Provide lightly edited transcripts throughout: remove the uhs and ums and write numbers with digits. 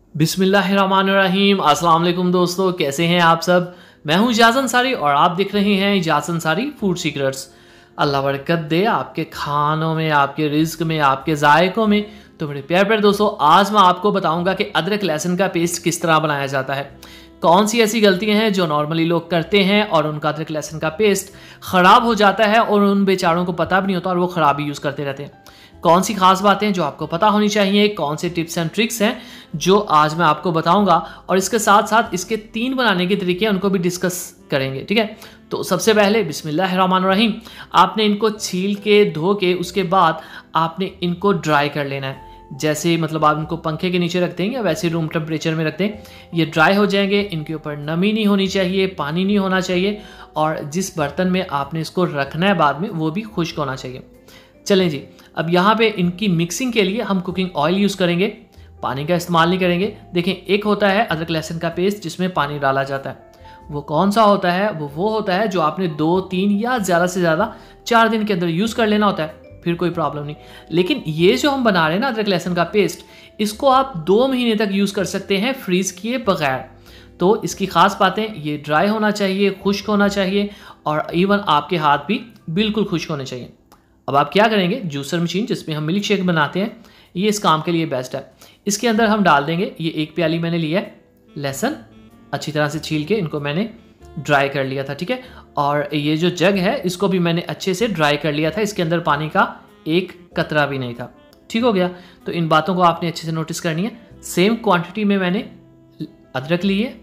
बिस्मिल्लाहिर्रहमानिर्रहीम। अस्सलाम वालेकुम दोस्तों, कैसे हैं आप सब। मैं हूं इजाज़ अंसारी और आप देख रहे हैं इजाज़ अंसारी फूड सीक्रेट्स। अल्लाह बरकत दे आपके खानों में, आपके रिज्क में, आपके जायकों में। तो मेरे प्यारे प्यारे दोस्तों, आज मैं आपको बताऊंगा कि अदरक लहसुन का पेस्ट किस तरह बनाया जाता है। कौन सी ऐसी गलतियां हैं जो नॉर्मली लोग करते हैं और उनका अदरक लहसुन का पेस्ट ख़राब हो जाता है और उन बेचारों को पता भी नहीं होता और वो ख़राब ही यूज़ करते रहते हैं। कौन सी खास बातें जो आपको पता होनी चाहिए, कौन से टिप्स एंड ट्रिक्स हैं जो आज मैं आपको बताऊंगा और इसके साथ साथ इसके 3 बनाने के तरीके हैं उनको भी डिस्कस करेंगे। ठीक है, तो सबसे पहले बिस्मिल्लाहिर्रहमानिर्रहीम, आपने इनको छील के धो के उसके बाद आपने इनको ड्राई कर लेना है। जैसे मतलब आप इनको पंखे के नीचे रखते हैं या वैसे रूम टेम्परेचर में रखते हैं, ये ड्राई हो जाएंगे। इनके ऊपर नमी नहीं होनी चाहिए, पानी नहीं होना चाहिए और जिस बर्तन में आपने इसको रखना है बाद में वो भी खुश्क होना चाहिए। चलें जी, अब यहाँ पे इनकी मिक्सिंग के लिए हम कुकिंग ऑयल यूज़ करेंगे, पानी का इस्तेमाल नहीं करेंगे। देखें, एक होता है अदरक लहसुन का पेस्ट जिसमें पानी डाला जाता है। वो कौन सा होता है? वो होता है जो आपने 2, 3 या ज़्यादा से ज़्यादा 4 दिन के अंदर यूज़ कर लेना होता है, फिर कोई प्रॉब्लम नहीं। लेकिन ये जो हम बना रहे हैं ना अदरक लहसुन का पेस्ट, इसको आप 2 महीने तक यूज़ कर सकते हैं फ्रीज़ किए बगैर। तो इसकी ख़ास बातें, ये ड्राई होना चाहिए, खुश्क होना चाहिए और इवन आपके हाथ भी बिल्कुल खुश्क होने चाहिए। अब आप क्या करेंगे, जूसर मशीन जिसमें हम मिल्क शेक बनाते हैं, ये इस काम के लिए बेस्ट है। इसके अंदर हम डाल देंगे, ये 1 प्याली मैंने लिया है लहसुन, अच्छी तरह से छील के इनको मैंने ड्राई कर लिया था। ठीक है, और ये जो जग है इसको भी मैंने अच्छे से ड्राई कर लिया था, इसके अंदर पानी का एक कतरा भी नहीं था। ठीक हो गया, तो इन बातों को आपने अच्छे से नोटिस करनी है। सेम क्वांटिटी में मैंने अदरक ली है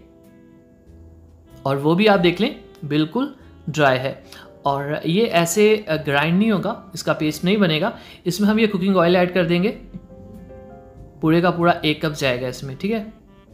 और वो भी आप देख लें बिल्कुल ड्राई है और ये ऐसे ग्राइंड नहीं होगा, इसका पेस्ट नहीं बनेगा। इसमें हम ये कुकिंग ऑयल ऐड कर देंगे, पूरे का पूरा 1 कप जाएगा इसमें। ठीक है,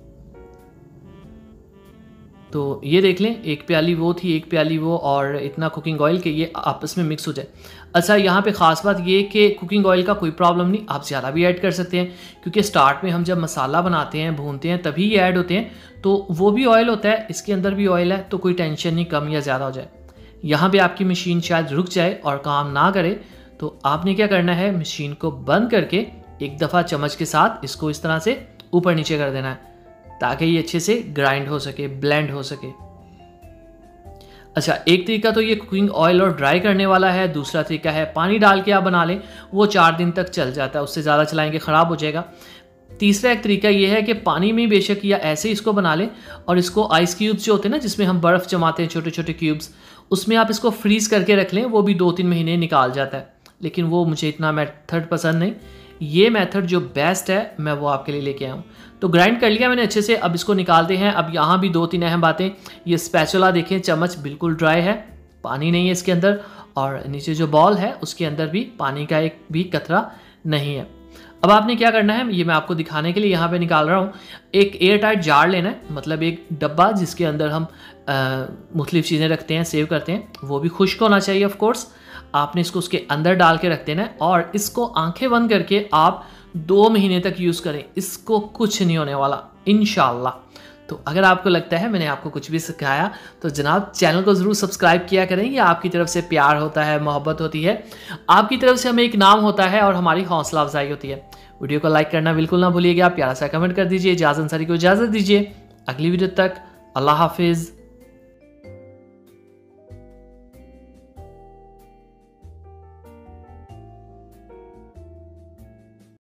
तो ये देख लें, 1 प्याली वो थी, 1 प्याली वो और इतना कुकिंग ऑयल के ये आपस में मिक्स हो जाए। अच्छा, यहाँ पे ख़ास बात ये कि कुकिंग ऑयल का कोई प्रॉब्लम नहीं, आप ज़्यादा भी ऐड कर सकते हैं क्योंकि स्टार्ट में हम जब मसाला बनाते हैं, भूनते हैं, तभी ये ऐड होते हैं, तो वो भी ऑयल होता है, इसके अंदर भी ऑयल है, तो कोई टेंशन नहीं कम या ज़्यादा हो जाए। यहाँ पे आपकी मशीन शायद रुक जाए और काम ना करे, तो आपने क्या करना है, मशीन को बंद करके एक दफ़ा चम्मच के साथ इसको इस तरह से ऊपर नीचे कर देना है ताकि ये अच्छे से ग्राइंड हो सके, ब्लेंड हो सके। अच्छा, एक तरीका तो ये कुकिंग ऑयल और ड्राई करने वाला है, दूसरा तरीका है पानी डाल के आप बना लें, वो 4 दिन तक चल जाता है, उससे ज़्यादा चलाएंगे ख़राब हो जाएगा। तीसरा एक तरीका ये है कि पानी में बेशक या ऐसे इसको बना लें और इसको आइस क्यूब्स जो होते हैं ना जिसमें हम बर्फ़ जमाते हैं, छोटे छोटे क्यूब्स, उसमें आप इसको फ्रीज़ करके रख लें, वो भी 2-3 महीने निकाल जाता है। लेकिन वो मुझे इतना मेथड पसंद नहीं, ये मेथड जो बेस्ट है मैं वो आपके लिए लेके आया हूँ। तो ग्राइंड कर लिया मैंने अच्छे से, अब इसको निकालते हैं। अब यहाँ भी 2-3 अहम बातें, ये स्पैचुला देखें, चम्मच बिल्कुल ड्राई है, पानी नहीं है इसके अंदर और नीचे जो बॉल है उसके अंदर भी पानी का एक भी कतरा नहीं है। अब आपने क्या करना है, ये मैं आपको दिखाने के लिए यहाँ पे निकाल रहा हूँ। एक एयर टाइट जार लेना है, मतलब एक डब्बा जिसके अंदर हम मुख्तलिफ चीज़ें रखते हैं, सेव करते हैं, वो भी खुश्क होना चाहिए ऑफ कोर्स। आपने इसको उसके अंदर डाल के रख देना है और इसको आंखें बंद करके आप 2 महीने तक यूज़ करें, इसको कुछ नहीं होने वाला इंशाल्लाह। तो अगर आपको लगता है मैंने आपको कुछ भी सिखाया तो जनाब चैनल को ज़रूर सब्सक्राइब किया करें, ये आपकी तरफ से प्यार होता है, मोहब्बत होती है, आपकी तरफ से हमें एक नाम होता है और हमारी हौसला अफजाई होती है। वीडियो को लाइक करना बिल्कुल ना भूलिएगा, प्यारा सा कमेंट कर दीजिए। इजाज़ अंसारी को इजाज़त दीजिए, अगली वीडियो तक अल्लाह हाफिज़।